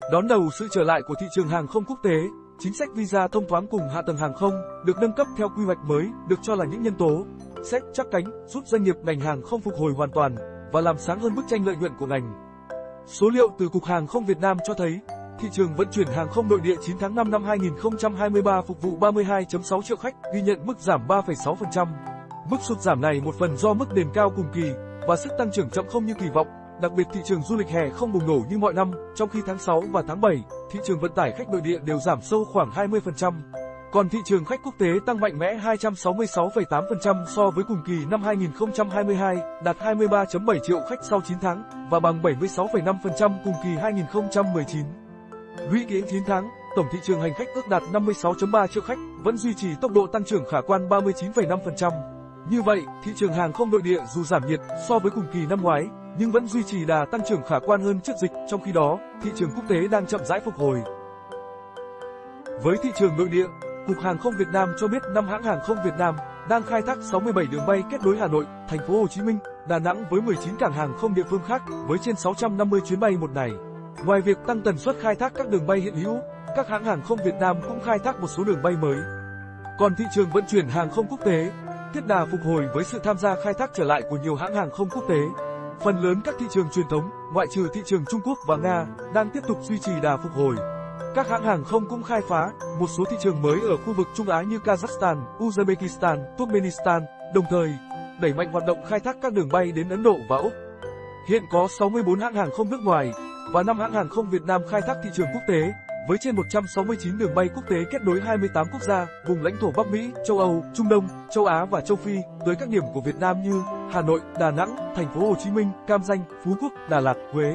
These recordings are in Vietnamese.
Đón đầu sự trở lại của thị trường hàng không quốc tế, chính sách visa thông thoáng cùng hạ tầng hàng không được nâng cấp theo quy hoạch mới được cho là những nhân tố sẽ chắc cánh giúp doanh nghiệp ngành hàng không phục hồi hoàn toàn và làm sáng hơn bức tranh lợi nhuận của ngành. Số liệu từ Cục Hàng không Việt Nam cho thấy, thị trường vận chuyển hàng không nội địa 9 tháng 5 năm 2023 phục vụ 32,6 triệu khách, ghi nhận mức giảm 3,6%. Mức sụt giảm này một phần do mức đền cao cùng kỳ và sức tăng trưởng chậm không như kỳ vọng. Đặc biệt thị trường du lịch hè không bùng nổ như mọi năm, trong khi tháng 6 và tháng 7, thị trường vận tải khách nội địa đều giảm sâu khoảng 20%. Còn thị trường khách quốc tế tăng mạnh mẽ 266,8% so với cùng kỳ năm 2022, đạt 23,7 triệu khách sau 9 tháng, và bằng 76,5% cùng kỳ 2019. Lũy kế 9 tháng, tổng thị trường hành khách ước đạt 56,3 triệu khách, vẫn duy trì tốc độ tăng trưởng khả quan 39,5%. Như vậy, thị trường hàng không nội địa dù giảm nhiệt so với cùng kỳ năm ngoái, nhưng vẫn duy trì đà tăng trưởng khả quan hơn trước dịch, trong khi đó, thị trường quốc tế đang chậm rãi phục hồi. Với thị trường nội địa, Cục Hàng không Việt Nam cho biết năm hãng hàng không Việt Nam đang khai thác 67 đường bay kết nối Hà Nội, Thành phố Hồ Chí Minh, Đà Nẵng với 19 cảng hàng không địa phương khác với trên 650 chuyến bay một ngày. Ngoài việc tăng tần suất khai thác các đường bay hiện hữu, các hãng hàng không Việt Nam cũng khai thác một số đường bay mới. Còn thị trường vận chuyển hàng không quốc tế tiếp đà phục hồi với sự tham gia khai thác trở lại của nhiều hãng hàng không quốc tế. Phần lớn các thị trường truyền thống, ngoại trừ thị trường Trung Quốc và Nga, đang tiếp tục duy trì đà phục hồi. Các hãng hàng không cũng khai phá một số thị trường mới ở khu vực Trung Á như Kazakhstan, Uzbekistan, Turkmenistan, đồng thời đẩy mạnh hoạt động khai thác các đường bay đến Ấn Độ và Úc. Hiện có 64 hãng hàng không nước ngoài và 5 hãng hàng không Việt Nam khai thác thị trường quốc tế, với trên 169 đường bay quốc tế kết nối 28 quốc gia, vùng lãnh thổ Bắc Mỹ, châu Âu, Trung Đông, châu Á và châu Phi, tới các điểm của Việt Nam như Hà Nội, Đà Nẵng, Thành phố Hồ Chí Minh, Cam Ranh, Phú Quốc, Đà Lạt, Huế.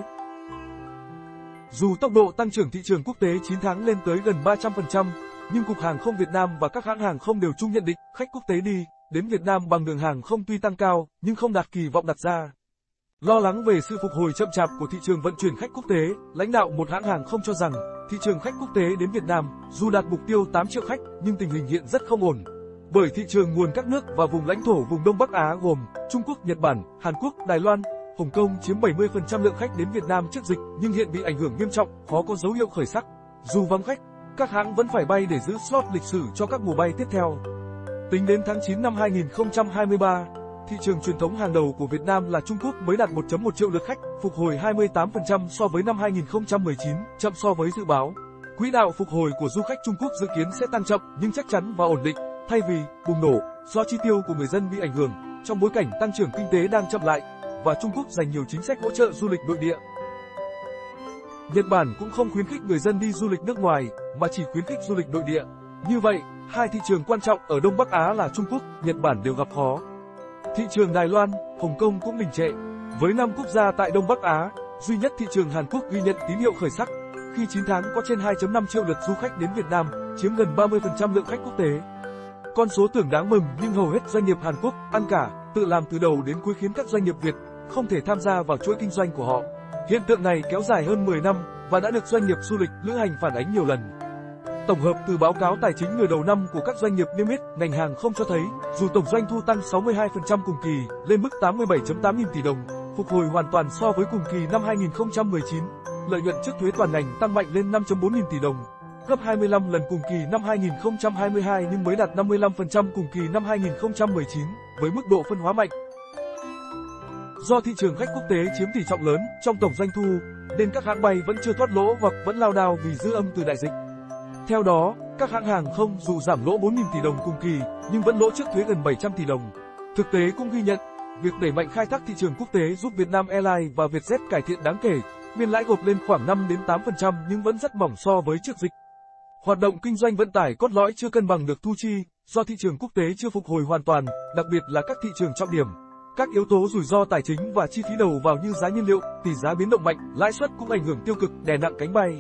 Dù tốc độ tăng trưởng thị trường quốc tế 9 tháng lên tới gần 300%, nhưng Cục Hàng không Việt Nam và các hãng hàng không đều chung nhận định khách quốc tế đi đến Việt Nam bằng đường hàng không tuy tăng cao, nhưng không đạt kỳ vọng đặt ra. Lo lắng về sự phục hồi chậm chạp của thị trường vận chuyển khách quốc tế, lãnh đạo một hãng hàng không cho rằng thị trường khách quốc tế đến Việt Nam dù đạt mục tiêu 8 triệu khách nhưng tình hình hiện rất không ổn. Bởi thị trường nguồn các nước và vùng lãnh thổ vùng Đông Bắc Á gồm Trung Quốc, Nhật Bản, Hàn Quốc, Đài Loan, Hồng Kông chiếm 70% lượng khách đến Việt Nam trước dịch nhưng hiện bị ảnh hưởng nghiêm trọng, khó có dấu hiệu khởi sắc. Dù vắng khách, các hãng vẫn phải bay để giữ slot lịch sử cho các mùa bay tiếp theo. Tính đến tháng 9 năm 2023, thị trường truyền thống hàng đầu của Việt Nam là Trung Quốc mới đạt 1,1 triệu lượt khách, phục hồi 28% so với năm 2019, chậm so với dự báo. Quỹ đạo phục hồi của du khách Trung Quốc dự kiến sẽ tăng chậm nhưng chắc chắn và ổn định, thay vì bùng nổ do chi tiêu của người dân bị ảnh hưởng trong bối cảnh tăng trưởng kinh tế đang chậm lại và Trung Quốc dành nhiều chính sách hỗ trợ du lịch nội địa. Nhật Bản cũng không khuyến khích người dân đi du lịch nước ngoài mà chỉ khuyến khích du lịch nội địa. Như vậy, hai thị trường quan trọng ở Đông Bắc Á là Trung Quốc, Nhật Bản đều gặp khó. Thị trường Đài Loan, Hồng Kông cũng đình trệ. Với 5 quốc gia tại Đông Bắc Á, duy nhất thị trường Hàn Quốc ghi nhận tín hiệu khởi sắc, khi 9 tháng có trên 2,5 triệu lượt du khách đến Việt Nam, chiếm gần 30% lượng khách quốc tế. Con số tưởng đáng mừng nhưng hầu hết doanh nghiệp Hàn Quốc ăn cả, tự làm từ đầu đến cuối khiến các doanh nghiệp Việt không thể tham gia vào chuỗi kinh doanh của họ. Hiện tượng này kéo dài hơn 10 năm và đã được doanh nghiệp du lịch, lữ hành phản ánh nhiều lần. Tổng hợp từ báo cáo tài chính nửa đầu năm của các doanh nghiệp niêm yết ngành hàng không cho thấy, dù tổng doanh thu tăng 62% cùng kỳ lên mức 87,8 nghìn tỷ đồng, phục hồi hoàn toàn so với cùng kỳ năm 2019, lợi nhuận trước thuế toàn ngành tăng mạnh lên 5,4 nghìn tỷ đồng, gấp 25 lần cùng kỳ năm 2022 nhưng mới đạt 55% cùng kỳ năm 2019, với mức độ phân hóa mạnh. Do thị trường khách quốc tế chiếm tỷ trọng lớn trong tổng doanh thu, nên các hãng bay vẫn chưa thoát lỗ hoặc vẫn lao đao vì dư âm từ đại dịch. Theo đó, các hãng hàng không dù giảm lỗ 4.000 tỷ đồng cùng kỳ, nhưng vẫn lỗ trước thuế gần 700 tỷ đồng. Thực tế cũng ghi nhận, việc đẩy mạnh khai thác thị trường quốc tế giúp Vietnam Airlines và Vietjet cải thiện đáng kể, biên lãi gộp lên khoảng 5 đến 8% nhưng vẫn rất mỏng so với trước dịch. Hoạt động kinh doanh vận tải cốt lõi chưa cân bằng được thu chi, do thị trường quốc tế chưa phục hồi hoàn toàn, đặc biệt là các thị trường trọng điểm. Các yếu tố rủi ro tài chính và chi phí đầu vào như giá nhiên liệu, tỷ giá biến động mạnh, lãi suất cũng ảnh hưởng tiêu cực, đè nặng cánh bay.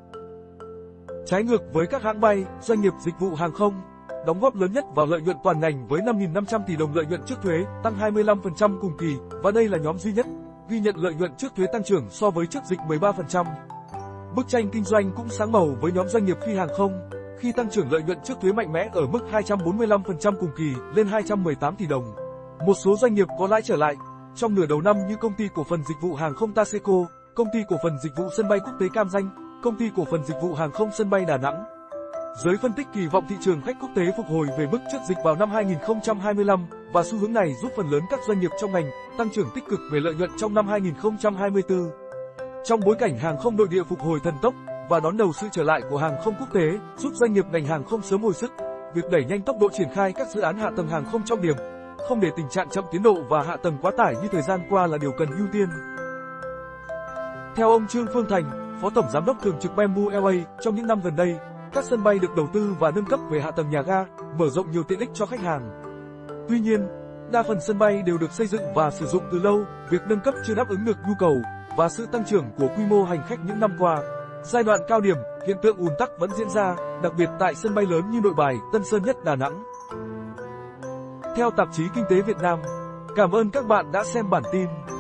Trái ngược với các hãng bay, doanh nghiệp dịch vụ hàng không đóng góp lớn nhất vào lợi nhuận toàn ngành với 5.500 tỷ đồng lợi nhuận trước thuế, tăng 25% cùng kỳ, và đây là nhóm duy nhất ghi nhận lợi nhuận trước thuế tăng trưởng so với trước dịch 13%. Bức tranh kinh doanh cũng sáng màu với nhóm doanh nghiệp phi hàng không, khi tăng trưởng lợi nhuận trước thuế mạnh mẽ ở mức 245% cùng kỳ, lên 218 tỷ đồng. Một số doanh nghiệp có lãi trở lại trong nửa đầu năm như công ty cổ phần dịch vụ hàng không Taseco, công ty cổ phần dịch vụ sân bay quốc tế Cam Ranh, Công ty cổ phần dịch vụ hàng không sân bay Đà Nẵng. Giới phân tích kỳ vọng thị trường khách quốc tế phục hồi về mức trước dịch vào năm 2025 và xu hướng này giúp phần lớn các doanh nghiệp trong ngành tăng trưởng tích cực về lợi nhuận trong năm 2024. Trong bối cảnh hàng không nội địa phục hồi thần tốc và đón đầu sự trở lại của hàng không quốc tế, giúp doanh nghiệp ngành hàng không sớm hồi sức, việc đẩy nhanh tốc độ triển khai các dự án hạ tầng hàng không trọng điểm, không để tình trạng chậm tiến độ và hạ tầng quá tải như thời gian qua là điều cần ưu tiên. Theo ông Trương Phương Thành, Phó Tổng Giám đốc Thường trực Bamboo Airways, trong những năm gần đây, các sân bay được đầu tư và nâng cấp về hạ tầng nhà ga, mở rộng nhiều tiện ích cho khách hàng. Tuy nhiên, đa phần sân bay đều được xây dựng và sử dụng từ lâu, việc nâng cấp chưa đáp ứng được nhu cầu và sự tăng trưởng của quy mô hành khách những năm qua. Giai đoạn cao điểm, hiện tượng ùn tắc vẫn diễn ra, đặc biệt tại sân bay lớn như Nội Bài, Tân Sơn Nhất, Đà Nẵng. Theo tạp chí Kinh tế Việt Nam, cảm ơn các bạn đã xem bản tin.